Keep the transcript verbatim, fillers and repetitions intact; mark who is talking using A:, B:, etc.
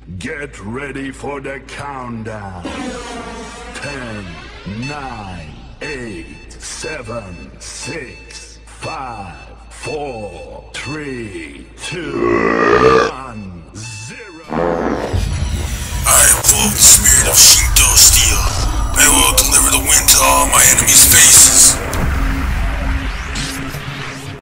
A: Get ready for the countdown. Ten, nine, eight, seven, six, five, four, three, two,